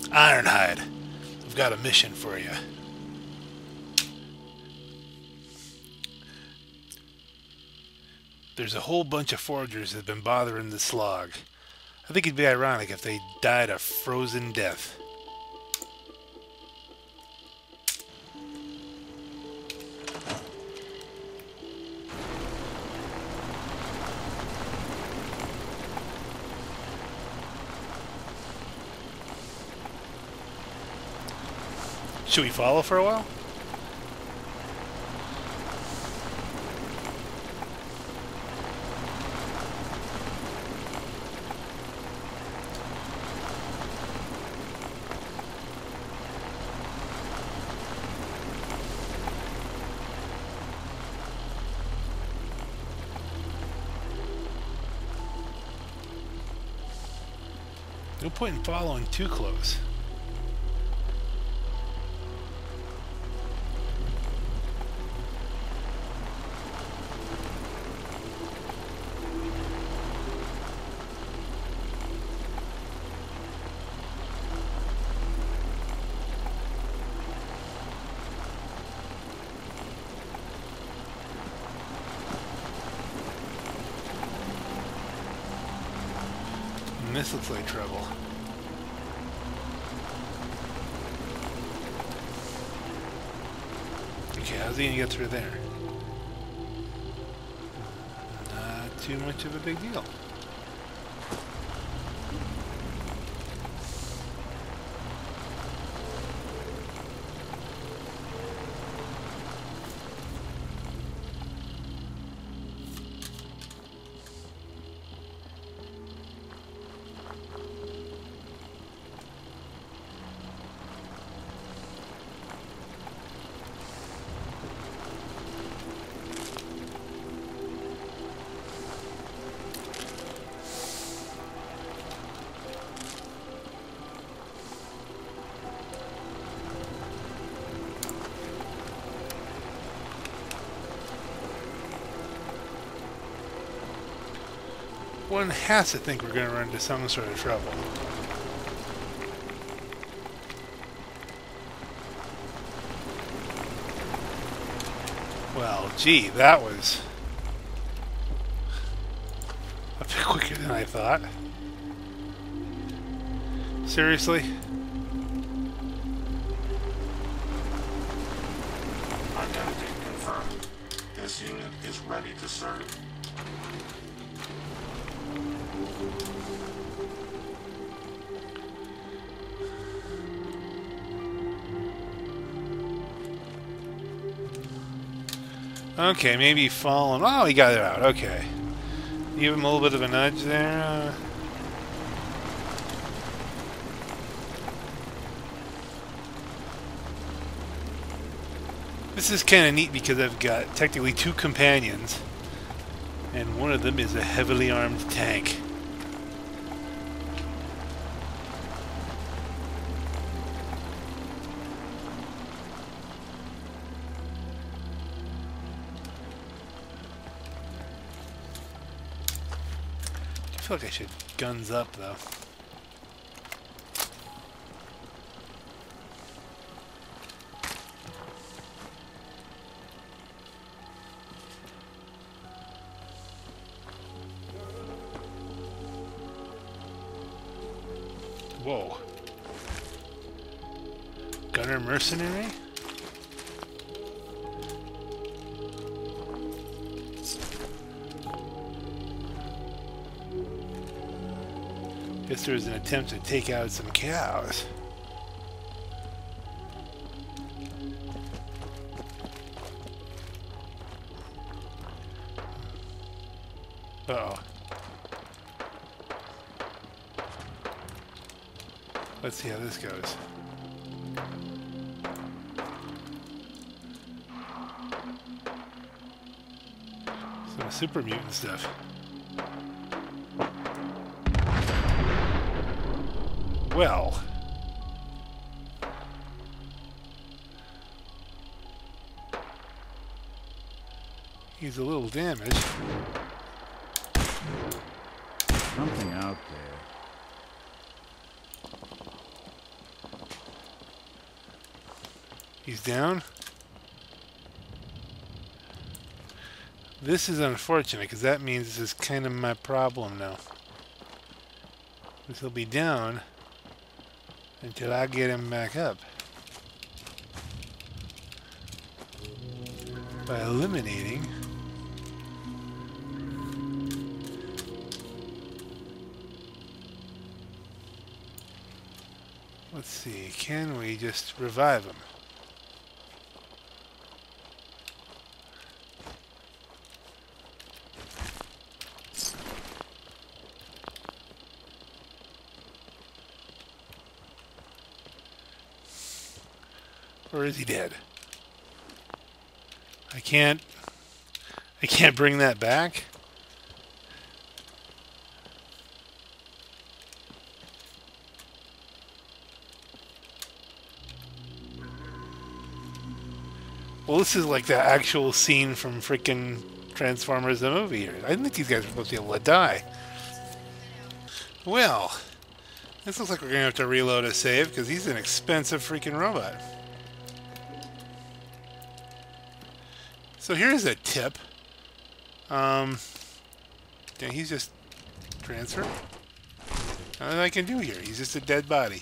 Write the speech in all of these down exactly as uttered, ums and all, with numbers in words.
Ironhide, I've got a mission for you. There's a whole bunch of foragers that have been bothering the slog. I think it'd be ironic if they died a frozen death. Should we follow for a while? No point in following too close. This looks like trouble. Okay, how's he gonna get through there? Not too much of a big deal. One has to think we're going to run into some sort of trouble. Well, gee, that was a bit quicker than I thought. Seriously? Identity confirmed. This unit is ready to serve. Okay, maybe fallen. Oh, he got it out. Okay. Give him a little bit of a nudge there. Uh, this is kind of neat because I've got technically two companions, and one of them is a heavily armed tank. I feel like I should guns up though. Whoa. Gunner mercenary? Guess there was an attempt to take out some cows. Uh-oh. Let's see how this goes. Some super mutant stuff. Well, he's a little damaged. Something out there. He's down. This is unfortunate because that means this is kind of my problem now. This will be down until I get him back up. By eliminating let's see, can we just revive him? Or is he dead? I can't I can't bring that back. Well, this is like the actual scene from freaking Transformers the movie here. I didn't think these guys were supposed to be able to die. Well, this looks like we're going to have to reload a save because he's an expensive freaking robot. So here's a tip. Um, yeah, he's just transfer. Nothing I can do here. He's just a dead body.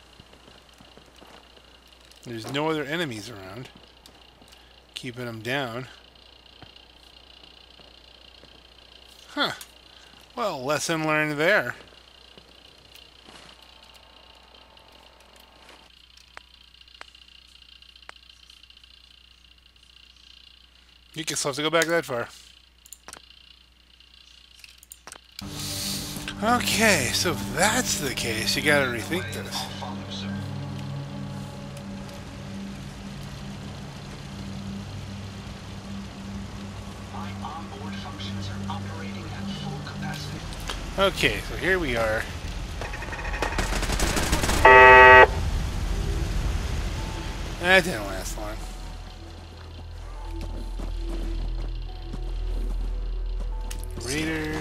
There's no other enemies around. Keeping him down. Huh. Well, lesson learned there. You can still have to go back that far. Okay, so if that's the case, you gotta rethink this. Okay, so here we are. That didn't last long. Raider.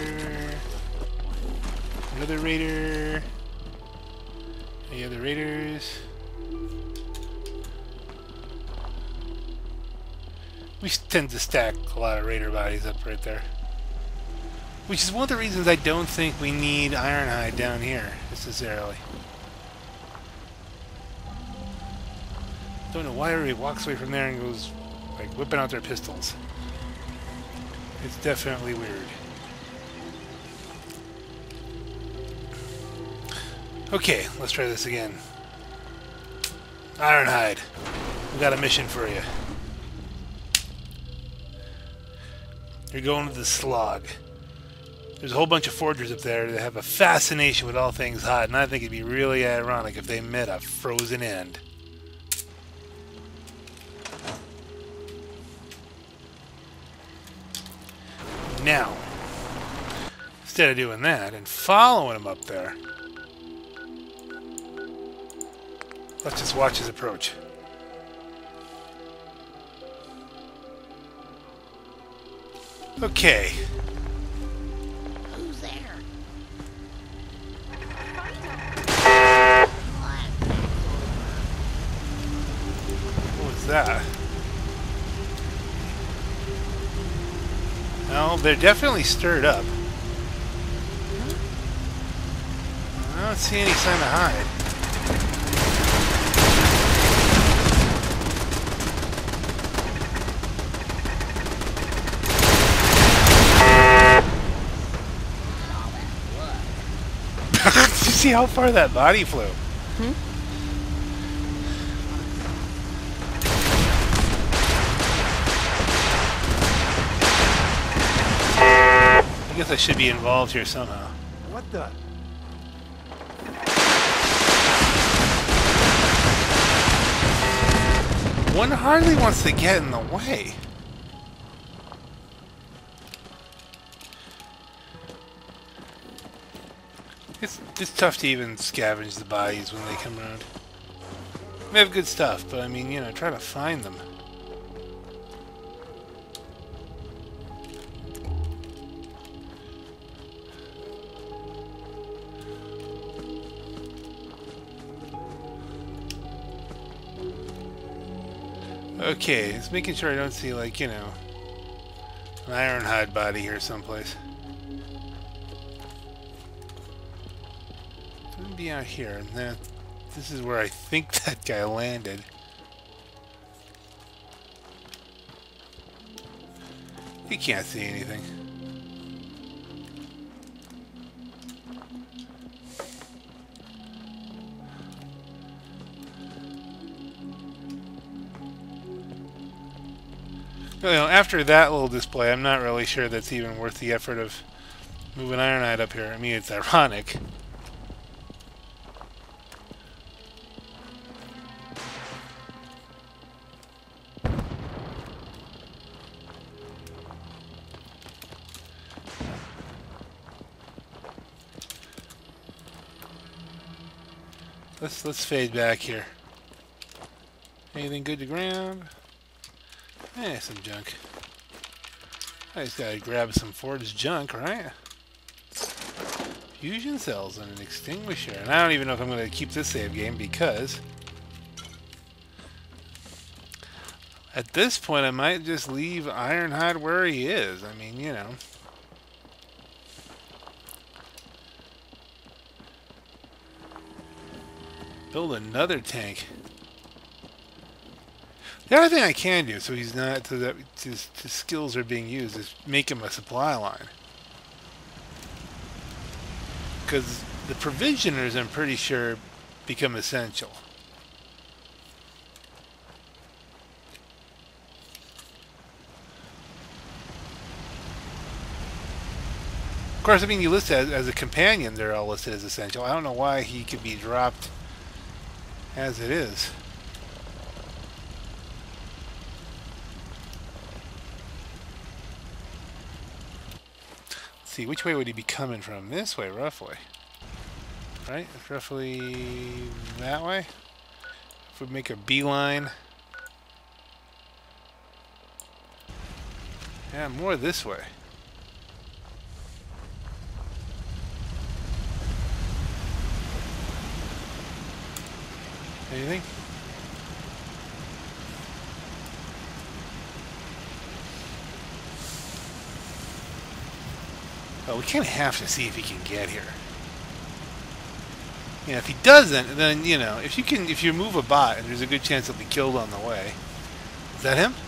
Another raider. Any other raiders? We tend to stack a lot of raider bodies up right there. Which is one of the reasons I don't think we need Ironhide down here, necessarily. Don't know why everybody walks away from there and goes, like, whipping out their pistols. It's definitely weird. Okay, let's try this again. Ironhide, we got a mission for you. You're going to the slog. There's a whole bunch of forgers up there that have a fascination with all things hot, and I think it'd be really ironic if they met a frozen end. Now, instead of doing that and following him up there, let's just watch his approach. Okay. Who's there? What was that? Well, they're definitely stirred up. I don't see any sign of hide. Did you see how far that body flew? Hmm? I guess I should be involved here somehow. What the? One hardly wants to get in the way. It's, it's tough to even scavenge the bodies when they come around. They have good stuff, but I mean, you know, try to find them. Okay, just making sure I don't see, like, you know, an Ironhide body here someplace. Shouldn't be out here. Nah, this is where I think that guy landed. You can't see anything. You know, after that little display, I'm not really sure that's even worth the effort of moving Ironhide up here. I mean, it's ironic. Let's let's fade back here. Anything good to grab? Eh, some junk. I just gotta grab some Ford's junk, right? Fusion cells and an extinguisher. And I don't even know if I'm gonna keep this save game because at this point I might just leave Ironhide where he is. I mean, you know. Build another tank. The other thing I can do, so he's not, so that his, his skills are being used, is make him a supply line. Because the provisioners, I'm pretty sure, become essential. Of course, I mean, you list as, as a companion, they're all listed as essential. I don't know why he could be dropped as it is. See, which way would he be coming from? This way, roughly. Right? It's roughly that way. If we make a beeline. Yeah, more this way. Anything? Well, we kind of have to see if he can get here. Yeah, if he doesn't, then, you know, if you can, if you move a bot, there's a good chance he'll be killed on the way. Is that him?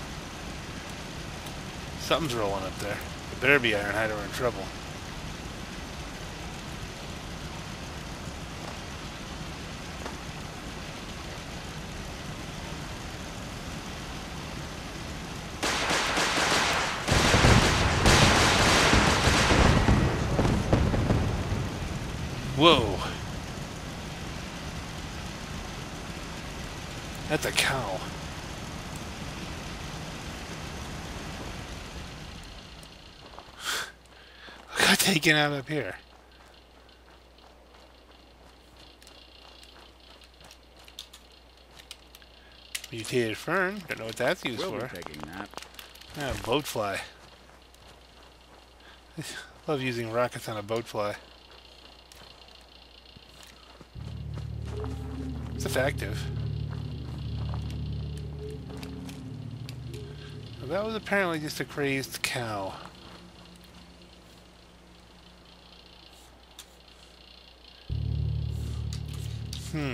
Something's rolling up there. It better be Ironhide or we're in trouble. Whoa. That's a cow. I got taken out up here. Mutated fern. Don't know what that's used We'll for. be taking that. Ah, boat fly. Love using rockets on a boat fly. It's effective. Well, that was apparently just a crazed cow. Hmm.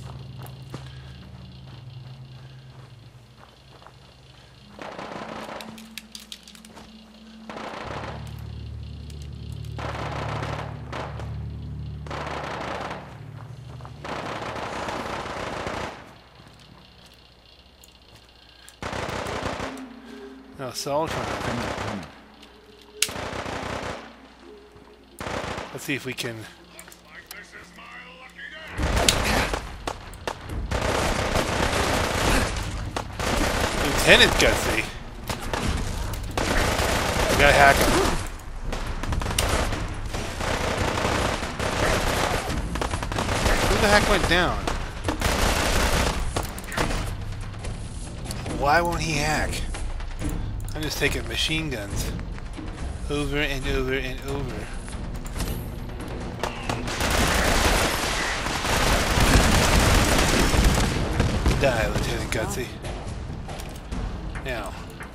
No, Soltron. Let's see if we can. Like this is my lucky day. Lieutenant Gutsy. We gotta hack him. Who the heck went down? Why won't he hack? I'm just taking machine guns. Over and over and over. Die, Lieutenant Gutsy. Now,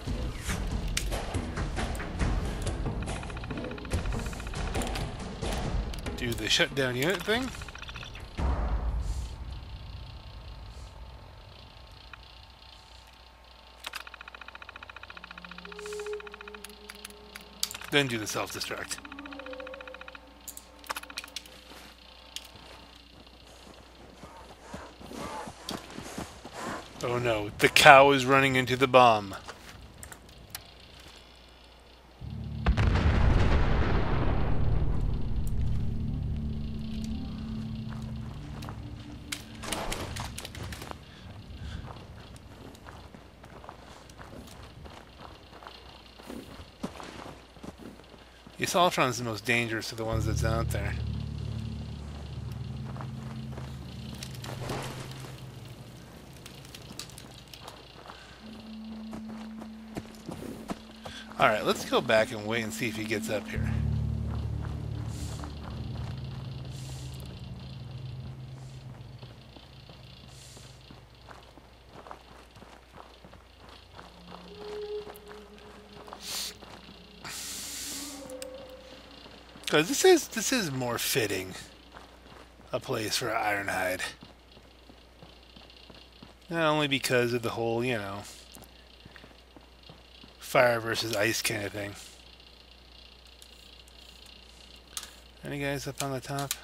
do the shutdown unit thing. Then do the self-destruct. Oh no, the cow is running into the bomb. The Assaultron's the most dangerous of the ones that's out there. Alright, let's go back and wait and see if he gets up here. Because this is, this is more fitting a place for Ironhide. Not only because of the whole, you know, fire versus ice kind of thing. Any guys up on the top?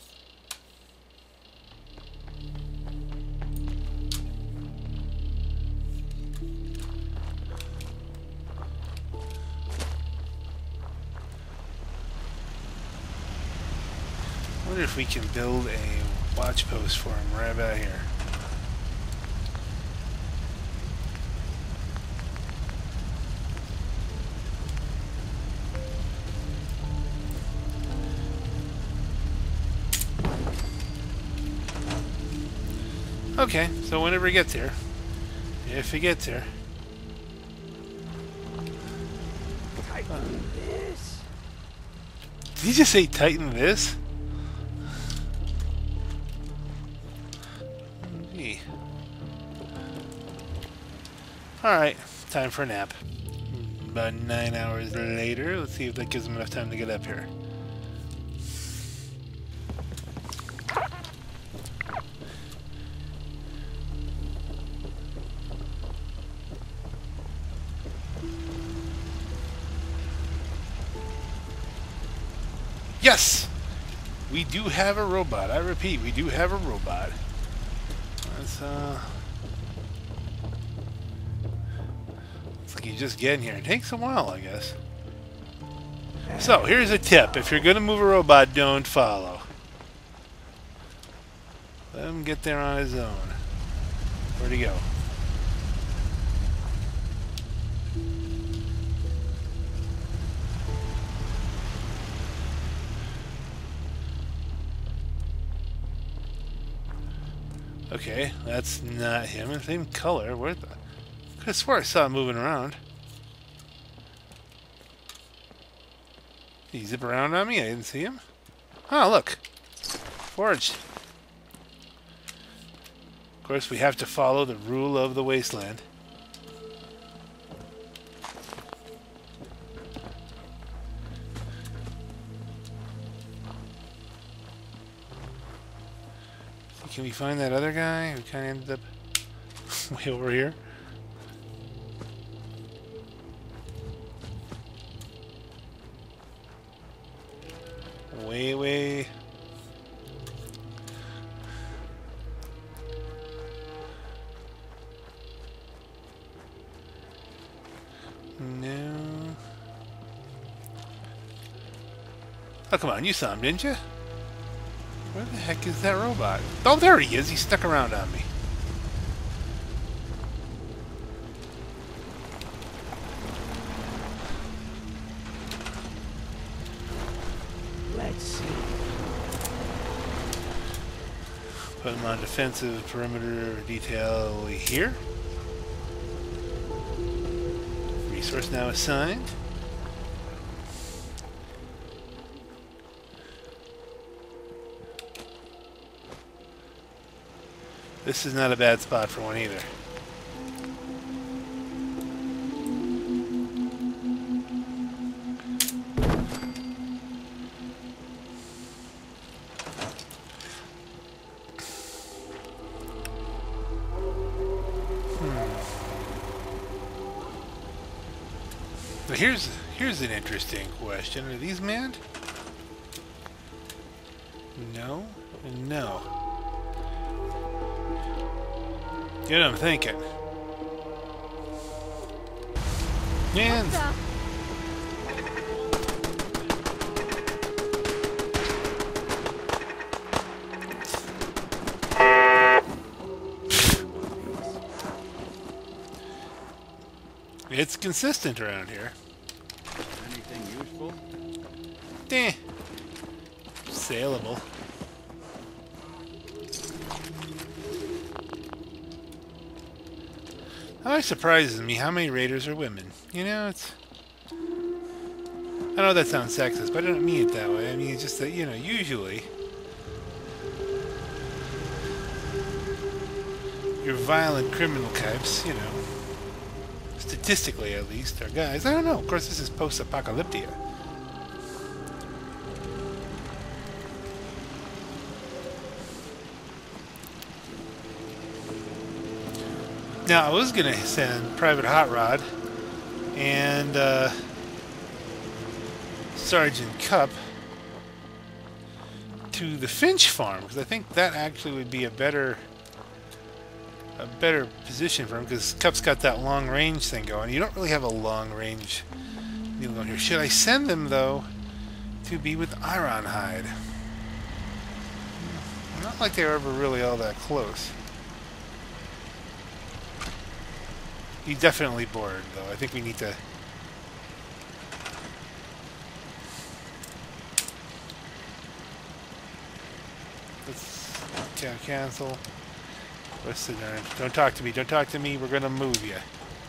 I wonder if we can build a watch post for him right about here. Okay, so whenever he gets here, if he gets here. Tighten this. Did he just say tighten this? Gee. Alright, time for a nap. About nine hours later, let's see if that gives him enough time to get up here. Yes! We do have a robot. I repeat, we do have a robot. Let's, uh... Looks like he's just getting here. It takes a while, I guess. So, here's a tip. If you're gonna move a robot, don't follow. Let him get there on his own. Where'd he go? Okay, that's not him. Same color. Where the? Could have swore I saw him moving around. Did he zip around on me? I didn't see him. Oh, look. Forged. Of course, we have to follow the rule of the wasteland. Can we find that other guy who kind of ended up way over here? Way, way... No... Oh, come on, you saw him, didn't you? Where the heck is that robot? Oh, there he is. He stuck around on me. Let's see. Put him on defensive perimeter detail here. Resource now assigned. This is not a bad spot for one either. But here's here's an interesting question. Are these manned? No and no. You know what I'm thinking. Man. It's consistent around here. Anything useful? Eh. Saleable. It always surprises me how many raiders are women. You know, it's... I know that sounds sexist, but I don't mean it that way. I mean, it's just that, you know, usually... your violent criminal types, you know... statistically at least, are guys. I don't know. Of course, this is post-apocalyptia. Now, I was going to send Private Hot Rod and uh, Sergeant Cup to the Finch farm, because I think that actually would be a better a better position for him, because Cup's got that long range thing going. You don't really have a long range deal going here. Should I send them, though, to be with Ironhide? Not like they were ever really all that close. He's definitely bored, though. I think we need to... Let's can cancel. Let's sit there. Don't talk to me. Don't talk to me. We're going to move you.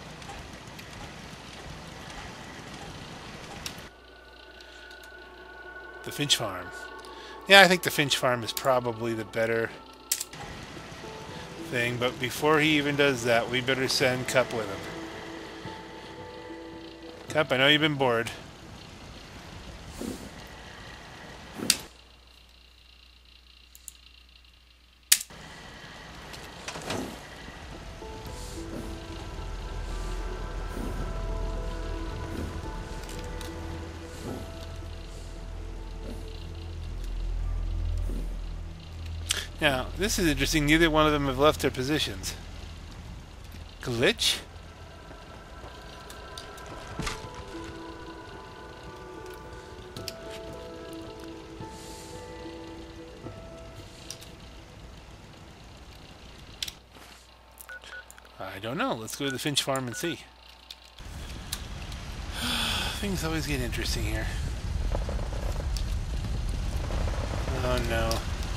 The Finch Farm. Yeah, I think the Finch Farm is probably the better thing, but before he even does that, we better send Cup with him. Cup, I know you've been bored. Now, this is interesting. Neither one of them have left their positions. Glitch? I don't know. Let's go to the Finch farm and see. Things always get interesting here. Oh no.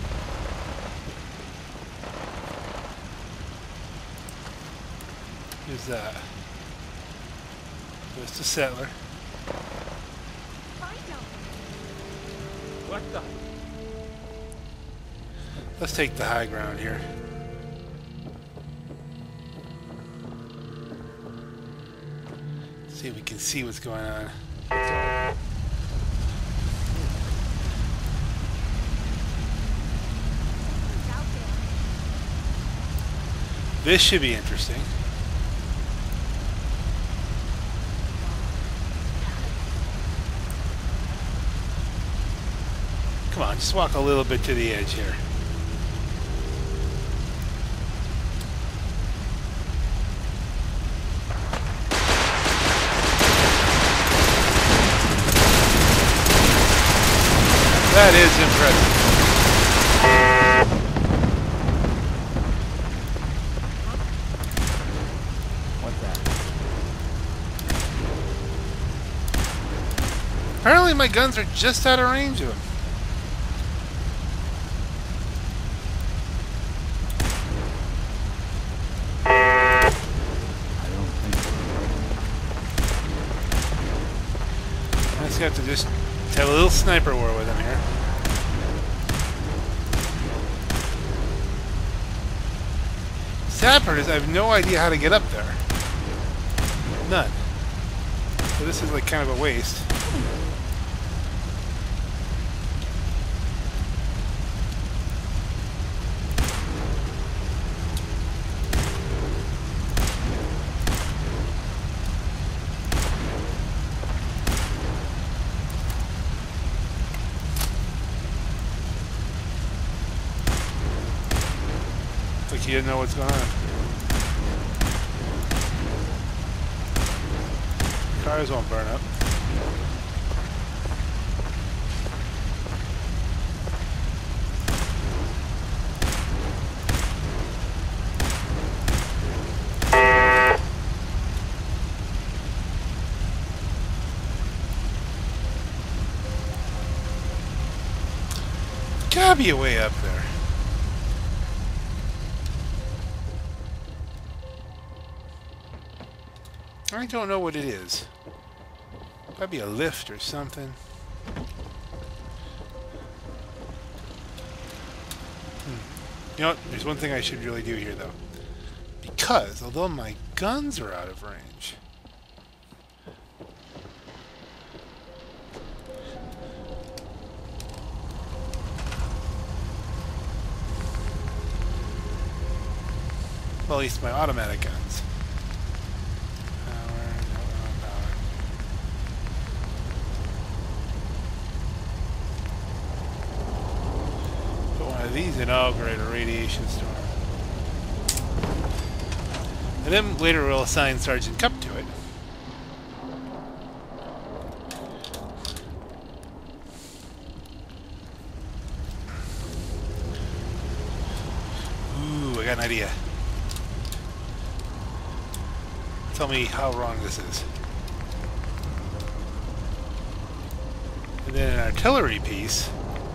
Who's that? Just a settler. What the? Let's take the high ground here. See if we can see what's going on. This should be interesting. Come on, just walk a little bit to the edge here. That is impressive. What's that? Apparently my guns are just out of range of him. I just have to just have a little sniper war with him here. Sad part is I have no idea how to get up there. None. So this is like kind of a waste. Looks like he didn't know what's going on. Cars won't burn up. Gotta be a way up there. I don't know what it is. Gotta be a lift or something. Hmm. You know what? There's one thing I should really do here, though. Because, although my guns are out of range... Well, at least my automatic guns. Power, no, power. Put one of these in, oh great, a radiation storm. And then later we'll assign Sergeant Cup to it. Ooh, I got an idea. Tell me how wrong this is. And then an artillery piece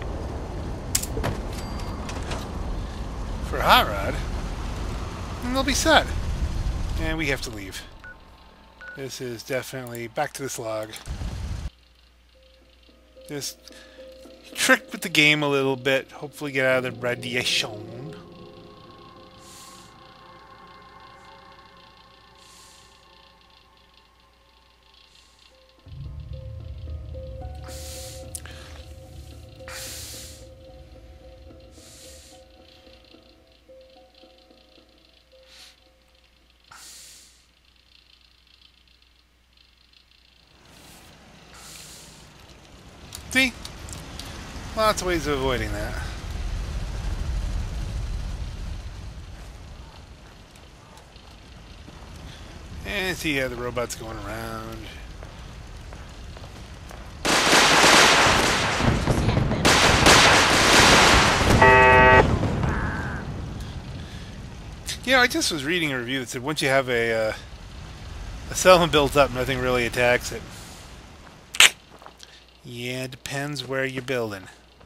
for a hot rod, and they'll be set. And we have to leave. This is definitely back to this log. Just trick with the game a little bit. Hopefully get out of the radiation. See? Lots of ways of avoiding that. And see how the robot's going around. You know, I just was reading a review that said once you have a, uh, a settlement built up, nothing really attacks it. Yeah, it depends where you're building.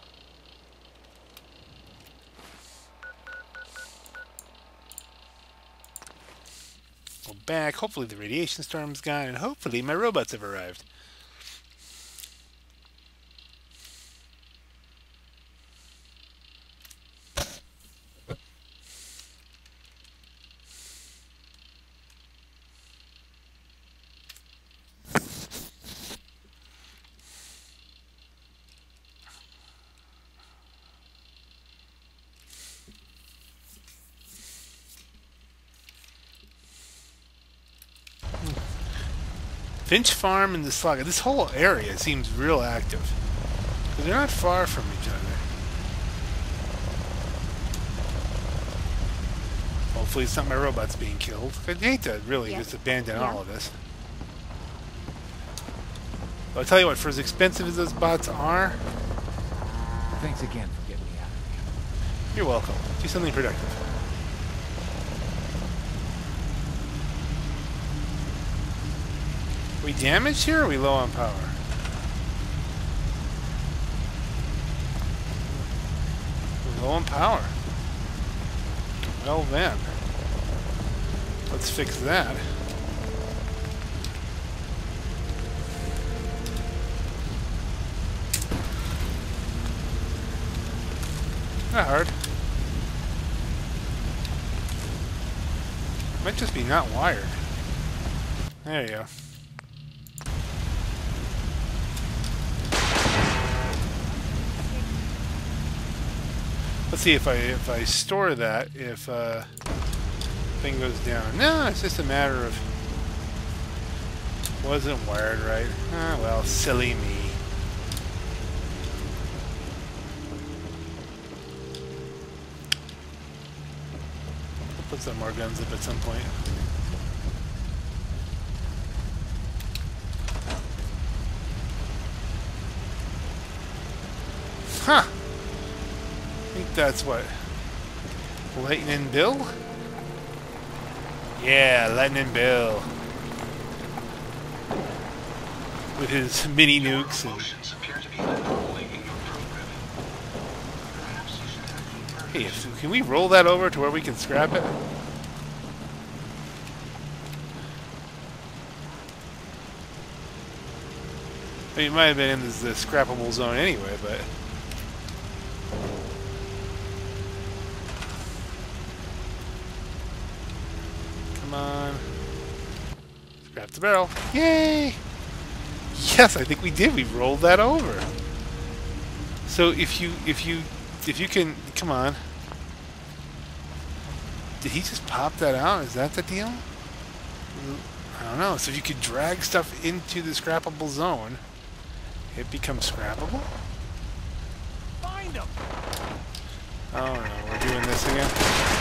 Go back. Hopefully the radiation storm's gone, and hopefully my robots have arrived. Finch Farm and the Slugger. This whole area seems real active. But they're not far from each other. Hopefully it's not my robots being killed. I'd hate to really Yeah. just abandon Yeah. all of this. But I'll tell you what, for as expensive as those bots are... Thanks again for getting me out of here. You're welcome. Do something productive. Are we damaged here or are we low on power? We're low on power. Well then. Let's fix that. Not hard. Might just be not wired. There you go. Let's see if I if I store that, if uh thing goes down. No, it's just a matter of wasn't wired right. Ah well, silly me. put some more guns up at some point. Huh! I think that's what? Lightning Bill? Yeah, Lightning Bill. With his mini nukes and... Hey, if, can we roll that over to where we can scrap it? I mean, it might have been in the, the scrappable zone anyway, but... Come on. Scrap the barrel. Yay! Yes, I think we did. We rolled that over. So if you, if you, if you can, come on. Did he just pop that out? Is that the deal? I don't know. So if you could drag stuff into the scrappable zone, it becomes scrappable? Find him! Oh no, we're doing this again?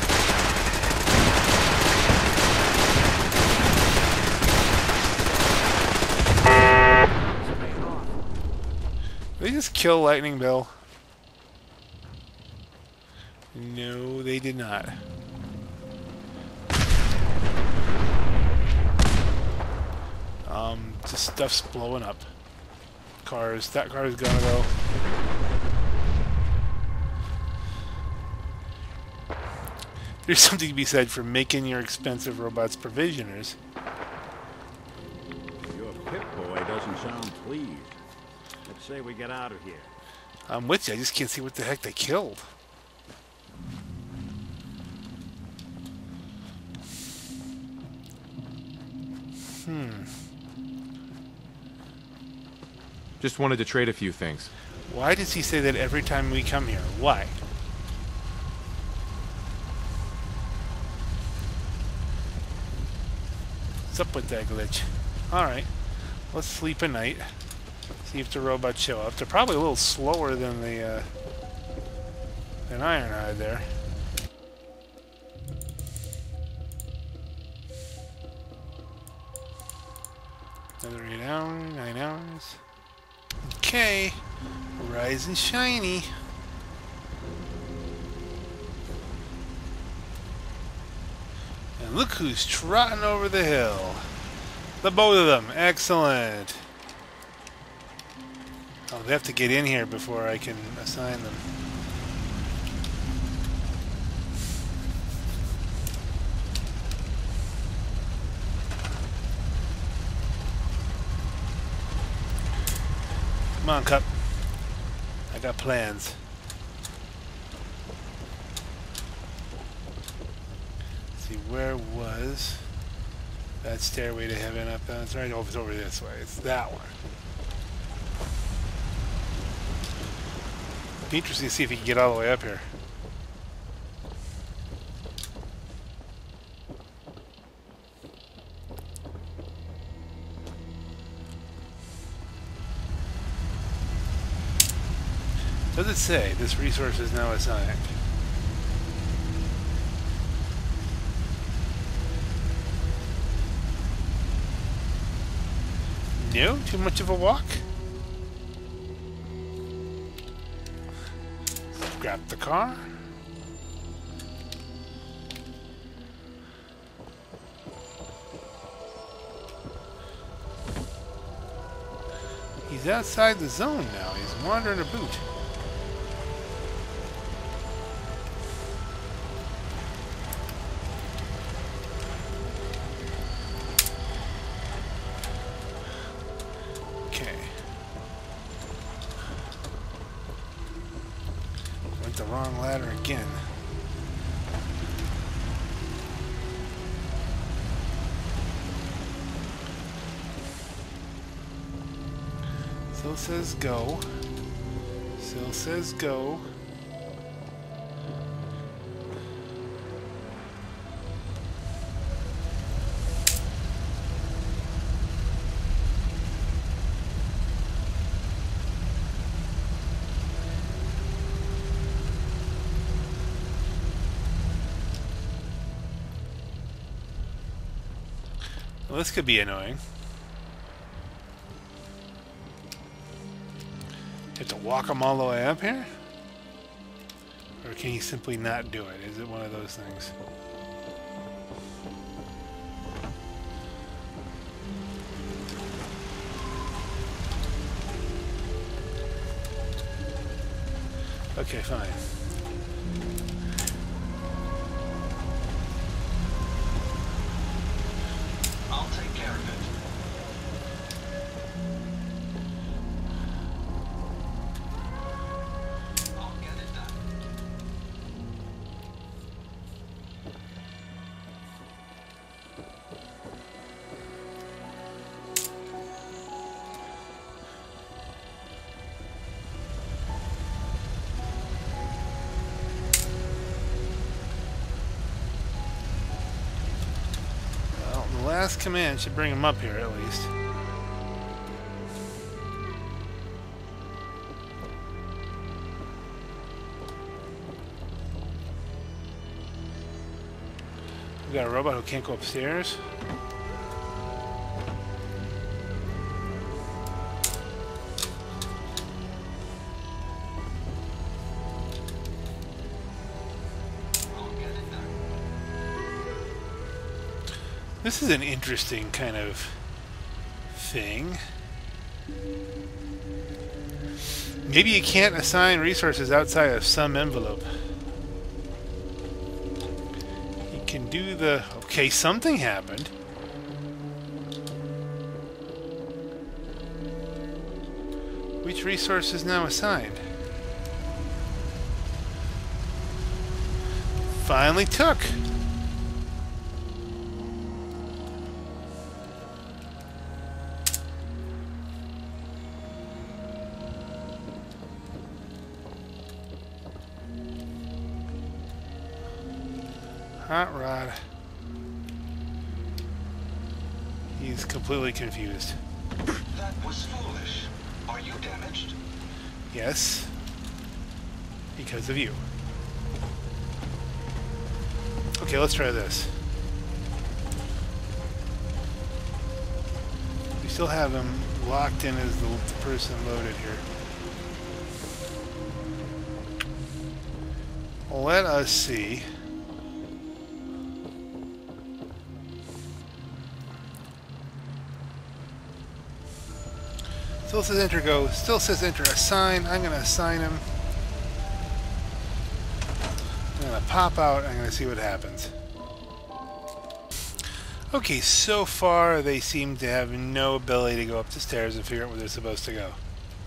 Did they just kill Lightning Bill? No, they did not. Um, just stuff's blowing up. Cars. That car is gonna go. There's something to be said for making your expensive robots provisioners. Your Pip-Boy doesn't sound pleased. Let's say we get out of here. I'm with you. I just can't see what the heck they killed. Hmm. Just wanted to trade a few things. Why does he say that every time we come here? Why? What's up with that glitch? Alright. Let's sleep a night. See if the robots show up. They're probably a little slower than the, uh... than Ironhide there. Another eight hours, nine hours. Okay. Rise and shiny. And look who's trotting over the hill. The both of them. Excellent. Oh, they have to get in here before I can assign them. Come on, Cup. I got plans. Let's see, where was that stairway to heaven up there? It's right over, it's over this way. It's that one. Be interesting to see if he can get all the way up here. Does it say this resource is now assigned? No? Too much of a walk? Grab the car. He's outside the zone now. He's wandering about. Okay. Went the wrong ladder again. Still says go. Still says go. Well, this could be annoying. You have to walk them all the way up here? Or can he simply not do it? Is it one of those things? Okay, fine. I'll take care of it. I'll get it done. Well, the last command should bring him up here at least. We got a robot who can't go upstairs. I'll get it done. This is an interesting kind of thing. Maybe you can't assign resources outside of some envelope. You can do the... Okay, something happened. Which resource is now assigned? Finally took. Hot Rod. He's completely confused. That was foolish. Are you damaged? Yes. Because of you. Okay, let's try this. We still have him locked in as the, the person loaded here. Let us see. Still says enter go. Still says enter assign. I'm going to assign him. I'm going to pop out. I'm going to see what happens. Okay, so far they seem to have no ability to go up the stairs and figure out where they're supposed to go.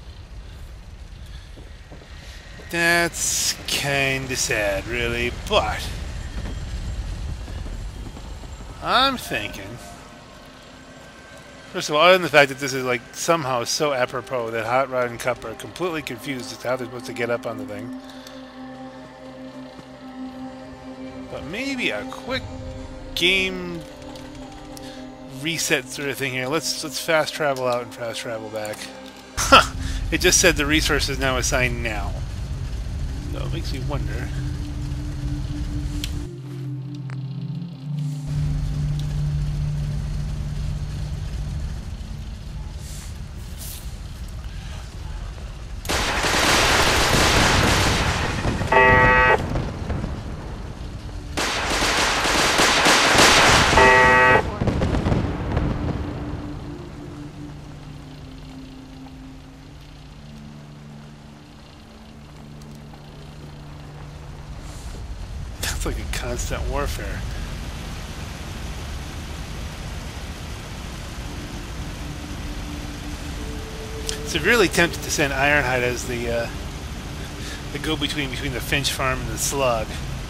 That's kinda sad, really, but I'm thinking, first of all, other than the fact that this is like somehow so apropos that Hot Rod and Cup are completely confused as to how they're supposed to get up on the thing. But maybe a quick game reset sort of thing here. Let's let's fast travel out and fast travel back. Huh! It just said the resource is now assigned now. So it makes me wonder. It's like a constant warfare. Severely tempted to send Ironhide as the uh, the go-between between the Finch farm and the Slug.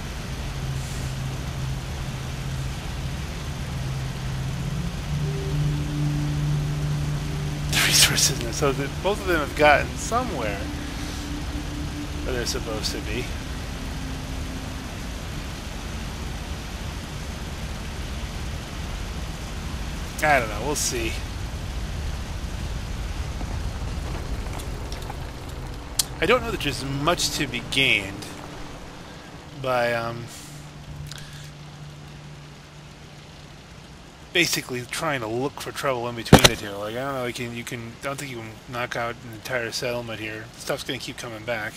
The resources, so that both of them have gotten somewhere where they're supposed to be. I don't know, we'll see. I don't know that there's much to be gained by um, basically trying to look for trouble in between the two. Like, I don't know, you can, you can, I don't think you can knock out an entire settlement here. Stuff's gonna keep coming back.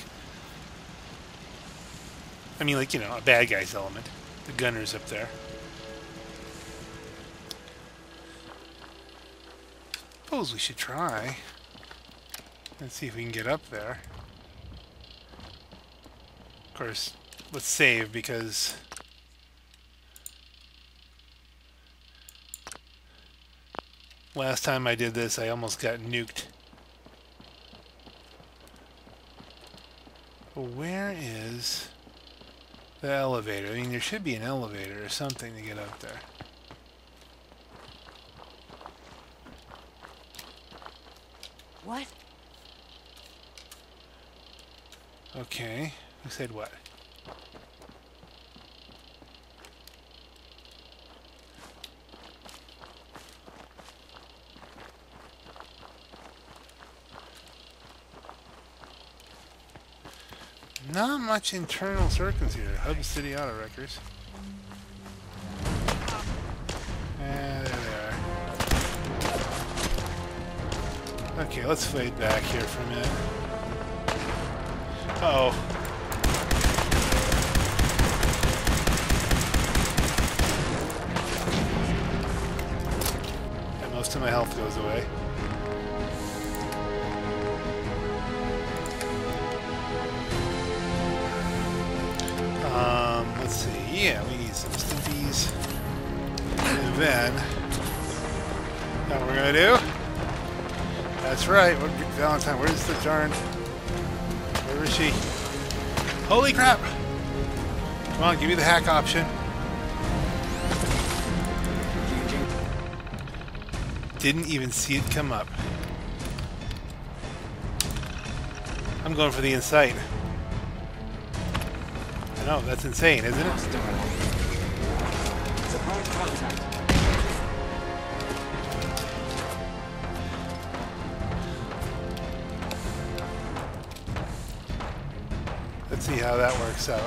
I mean, like, you know, a bad guy's element. The gunners up there. Suppose we should try. Let's see if we can get up there. Of course, let's save because last time I did this, I almost got nuked. Where is the elevator? I mean, there should be an elevator or something to get up there. What? Okay. Who said what? Not much internal circuits here. Hub City Auto Wreckers. And there they are. Okay, let's fade back here for a minute. Uh oh. And most of my health goes away. Um, let's see. Yeah, we need some stimpies. And then, now what we're gonna do? That's right. What, Valentine, where's the darn? Where is she? Holy crap! Come on, give me the hack option. Didn't even see it come up. I'm going for the insight. I know, that's insane, isn't it? Let's see how that works out.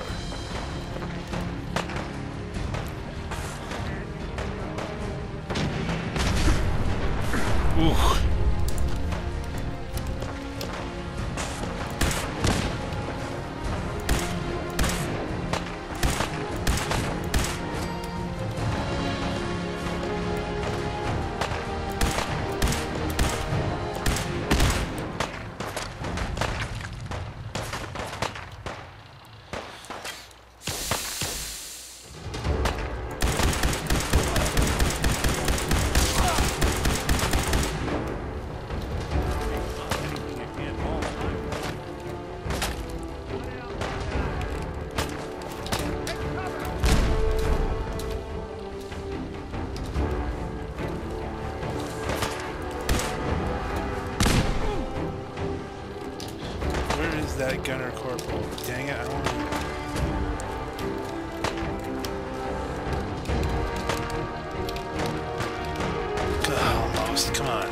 Ooh. That gunner corporal. Dang it, I want to... Oh, almost. Come on.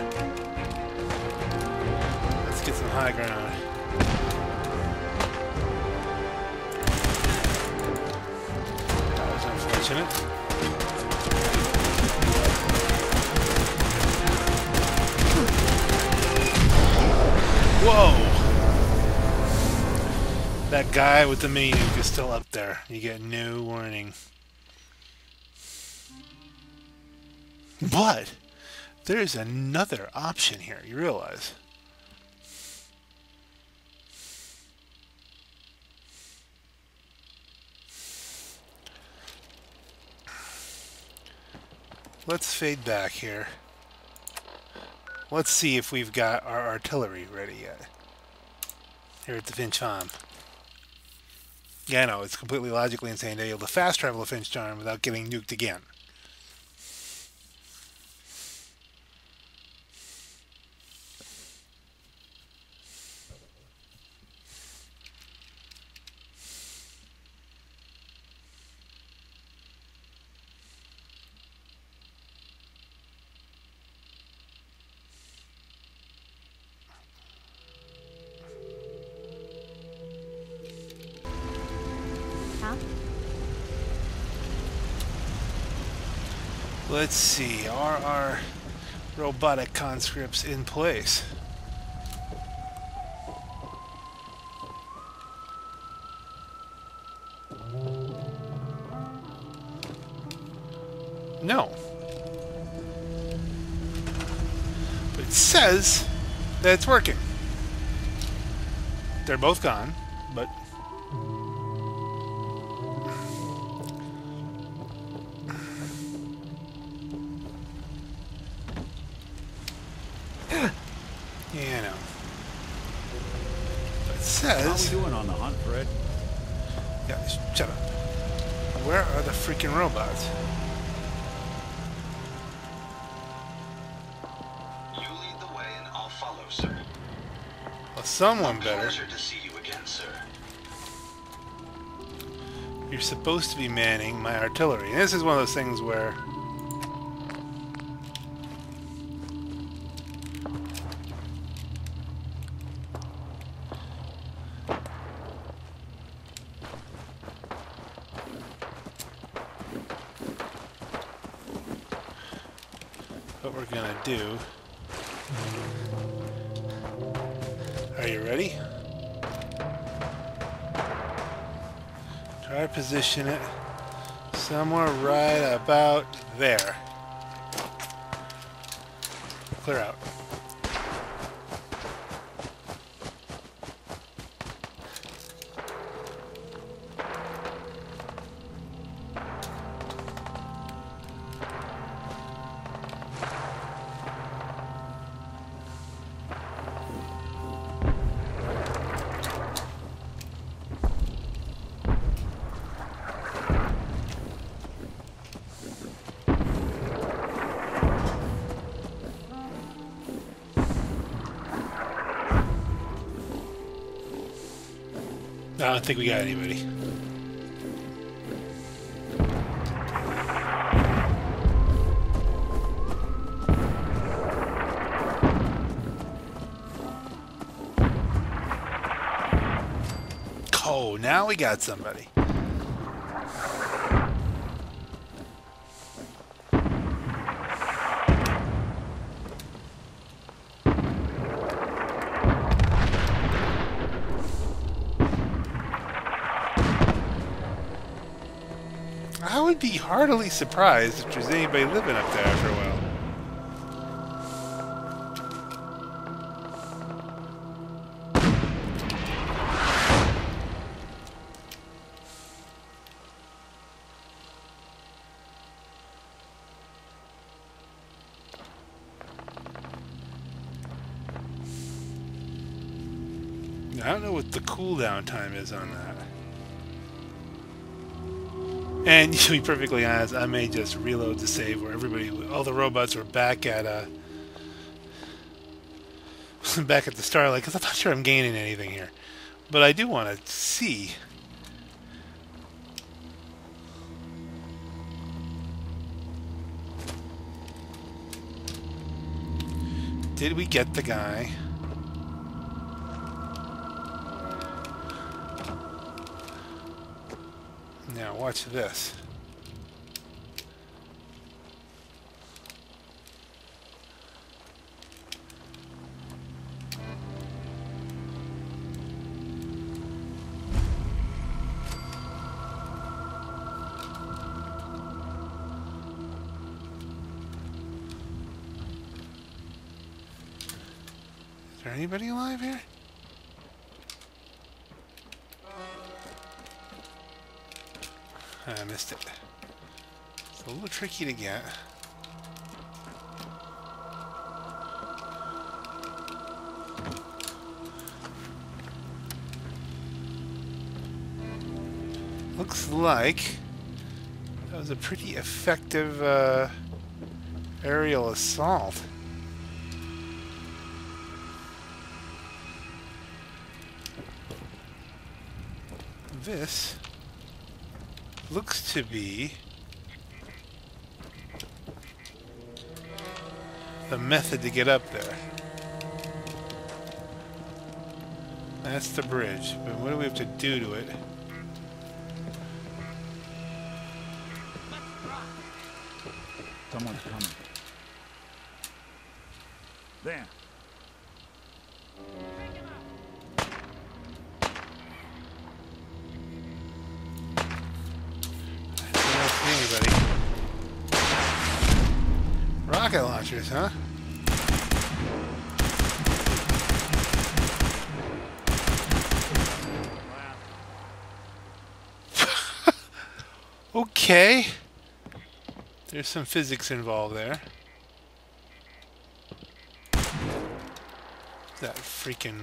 Let's get some high ground. That was unfortunate. Whoa! That guy with the mini nuke is still up there. You get no warning. But there's another option here, you realize. Let's fade back here. Let's see if we've got our artillery ready yet. Here at the Finch Farm. Yeah, I know, it's completely logically insane to be able to fast travel a Finch Farm without getting nuked again. Let's see, are our robotic conscripts in place? No. But it says that it's working. They're both gone, but... yeah, I know. But it says... How are we doing on the hunt, Fred? Yeah, sh shut up. Where are the freaking robots? You lead the way and I'll follow, sir. Well, someone A better. pleasure to see you again, sir. You're supposed to be manning my artillery. And this is one of those things where... what we're gonna do... Are you ready? Try to position it somewhere right about there. Clear out. I don't think we got anybody. Oh, now we got somebody. I would be heartily surprised if there's anybody living up there after a while. I don't know what the cooldown time is on that. And to be perfectly honest, I may just reload the save where everybody, all the robots were back at uh, back at the starlight, because I'm not sure I'm gaining anything here. But I do want to see. Did we get the guy? Now watch this. Is there anybody alive here? I missed it. It's a little tricky to get. Looks like that was a pretty effective uh, aerial assault. This looks to be the method to get up there. That's the bridge, but what do we have to do to it? Someone's coming. There. I don't see anybody. Rocket launchers, huh? Okay. There's some physics involved there. That freaking...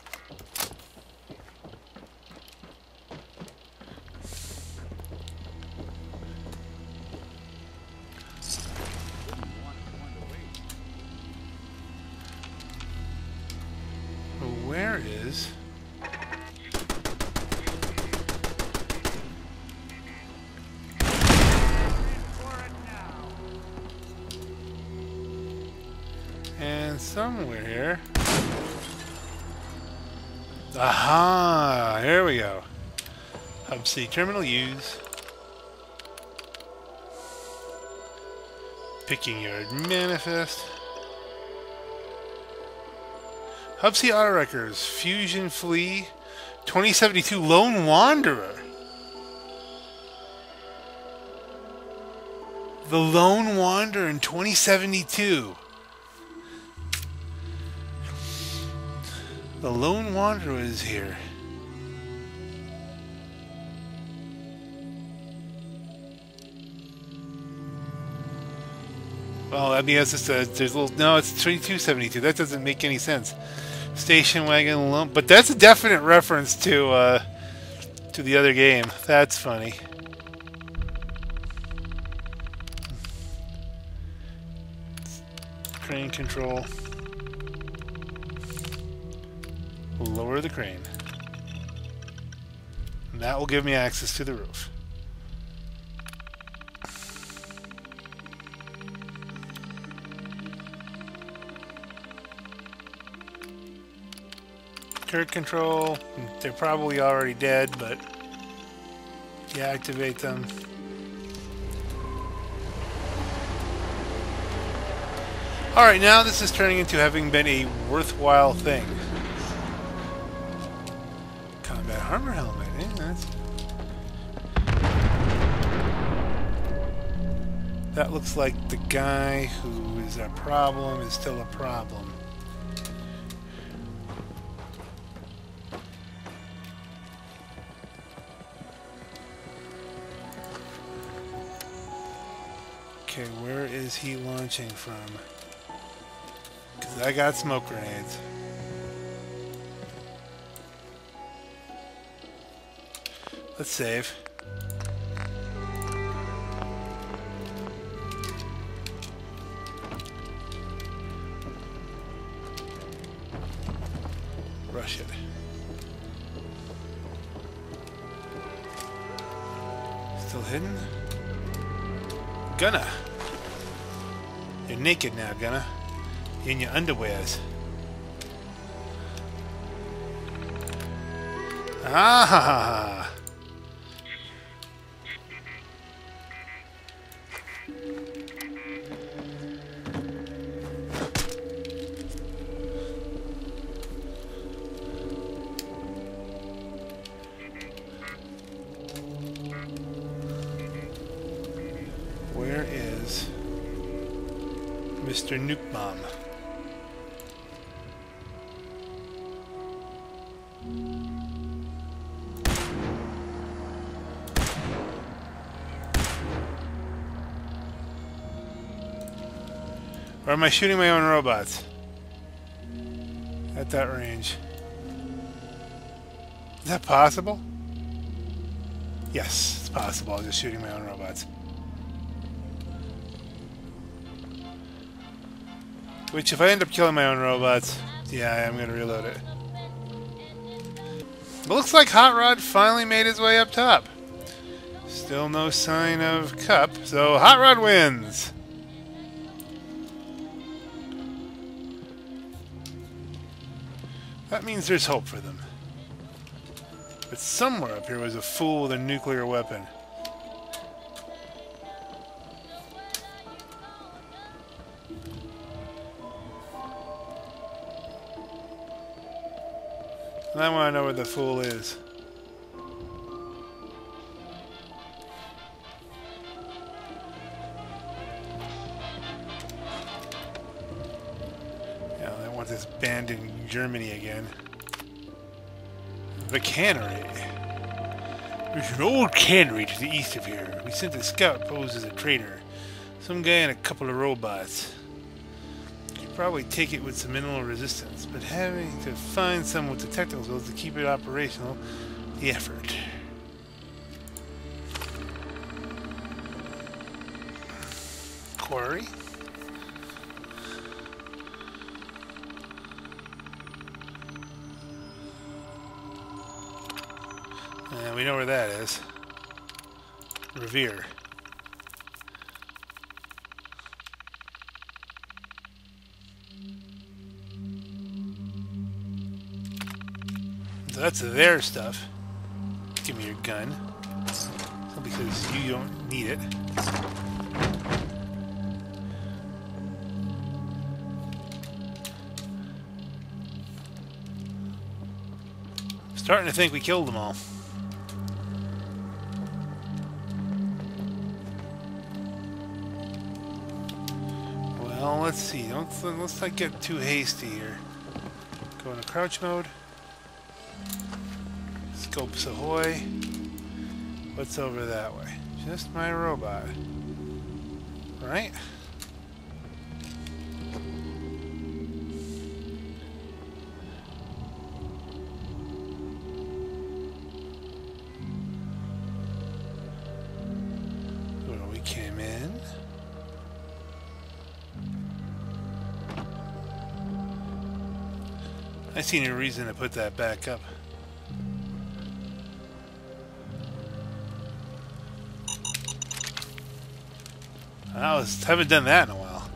Where is... And somewhere here... Aha! Here we go. Hub C terminal use. Picking yard manifest. Hub C auto wreckers. Fusion Flea. twenty seventy-two Lone Wanderer. The Lone Wanderer in twenty seventy-two. The Lone Wanderer is here. Well, I mean, it's just a, there's a little, no, it's twenty-two seventy-two. That doesn't make any sense. Station wagon alone, but that's a definite reference to uh, to the other game. That's funny. Crane control. Lower the crane. And that will give me access to the roof. Turret control. They're probably already dead, but deactivate them. Alright, now this is turning into having been a worthwhile thing. Combat armor helmet, eh? That's... That looks like the guy who is a problem is still a problem. Okay, where is he launching from? Because I got smoke grenades. Let's save. Rush it. Still hidden? Gunna! You're naked now, Gunna. You're in your underwears. Ah! Where is Mister Nuke Bomb? Or am I shooting my own robots? At that range. Is that possible? Yes, it's possible. I'm just shooting my own robots. Which, if I end up killing my own robots, yeah, I'm going to reload it. It looks like Hot Rod finally made his way up top. Still no sign of Cup, so Hot Rod wins! That means there's hope for them. But somewhere up here was a fool with a nuclear weapon. And I want to know where the fool is. Yeah, I want this band in Germany again. The cannery. There's an old cannery to the east of here. We sent a scout posed as a trader. Some guy and a couple of robots. You'd probably take it with some minimal resistance, but having to find someone with the technical skills to keep it operational, the effort. Quarry? Uh, we know where that is. Revere. So that's their stuff. Give me your gun. So because you don't need it. Starting to think we killed them all. Well, let's see. Let's, let's not get too hasty here. Go into crouch mode. Scopes ahoy. What's over that way? Just my robot. Right? Well, we came in. I see no reason to put that back up. I was, haven't done that in a while.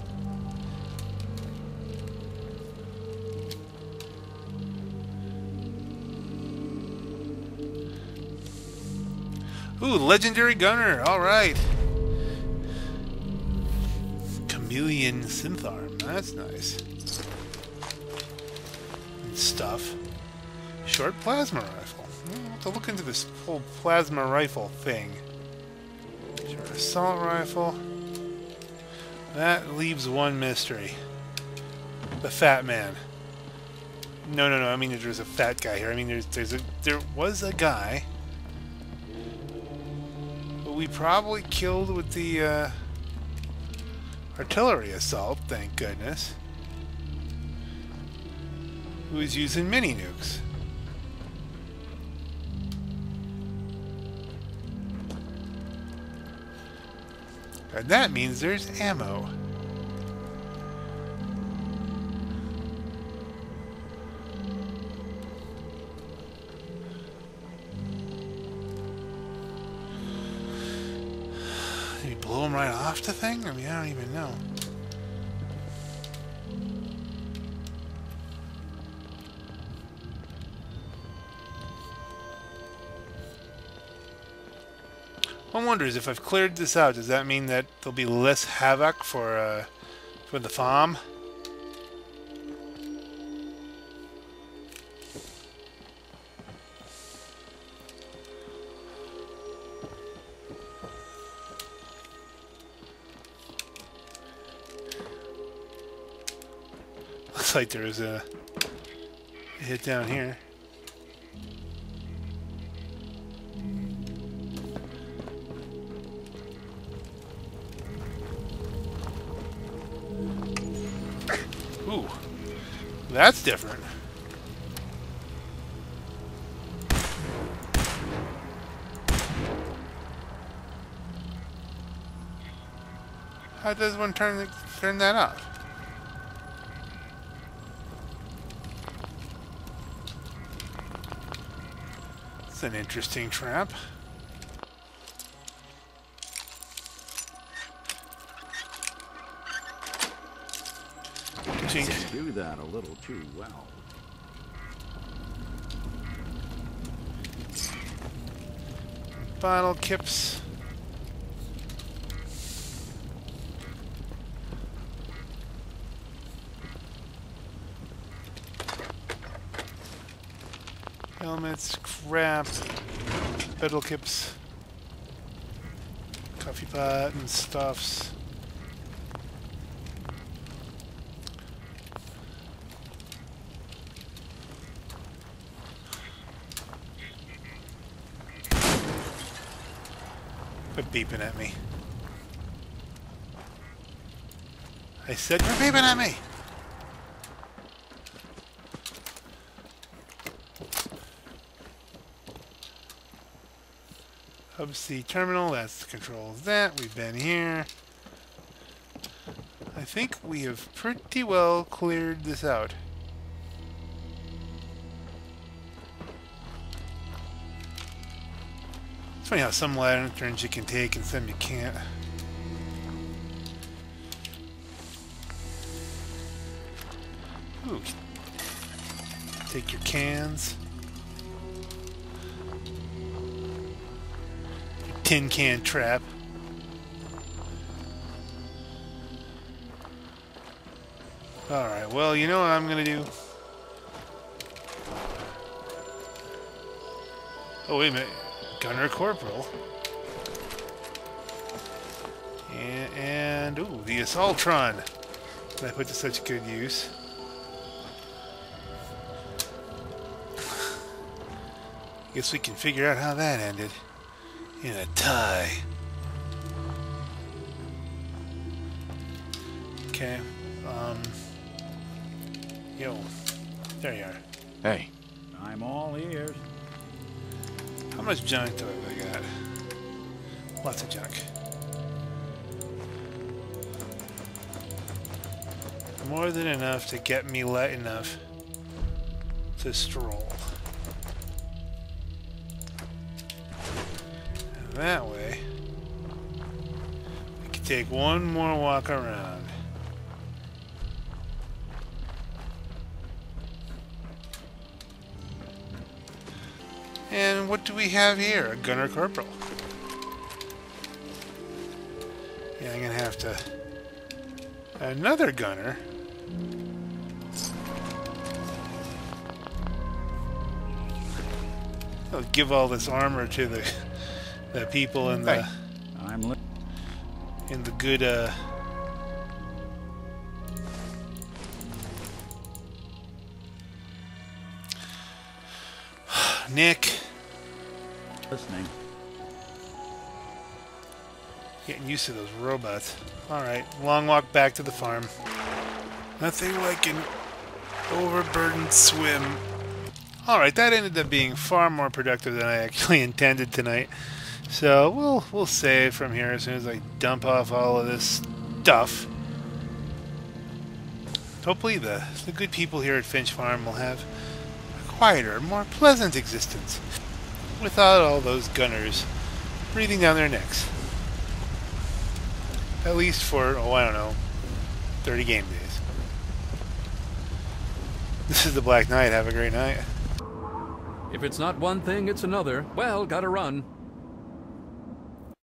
Ooh, legendary gunner. All right. Chameleon synth arm. That's nice. And stuff. Short plasma rifle. I'll have to look into this whole plasma rifle thing. Short assault rifle. That leaves one mystery. The fat man. No, no, no. I mean, there's a fat guy here. I mean, there's, there's a, there was a guy. But we probably killed with the uh, artillery assault. Thank goodness. Who was using mini nukes? And that means there's ammo. Did we blow him right off the thing? I mean, I don't even know. One wonders if I've cleared this out, does that mean that there'll be less havoc for uh, for the farm? Looks like there's a hit down here. Ooh, that's different. How does one turn the, turn that off? It's an interesting trap. Hijinks. Do that a little too well. Bottle kips. helmets, crap, pedal kips, coffee pot and stuffs. Quit beeping at me. I said quit beeping at me! Hub C terminal, that's the controls that. We've been here. I think we have pretty well cleared this out. It's funny how some lanterns you can take and some you can't. Ooh. Take your cans. Your tin can trap. Alright, well, you know what I'm gonna do? Oh, wait a minute. Gunner Corporal. And, and ooh, the Assaultron that I put to such good use. Guess we can figure out how that ended. In a tie. Okay. Um. Yo. There you are. Hey. I'm all ears. How much junk do I got? Lots of junk. More than enough to get me light enough to stroll. And that way, we can take one more walk around. And what do we have here? A Gunner Corporal. Yeah, I'm gonna have to... Another gunner. I'll give all this armor to the the people in the Hey. I'm li in the good uh Nick. listening. Getting used to those robots. Alright, long walk back to the farm. Nothing like an overburdened swim. Alright, that ended up being far more productive than I actually intended tonight. So we'll we'll save from here as soon as I dump off all of this stuff. Hopefully the, the good people here at Finch Farm will have a quieter, more pleasant existence without all those gunners breathing down their necks. At least for, oh, I don't know, thirty game days. This is the Black Knight. Have a great night. If it's not one thing, it's another. Well, gotta run.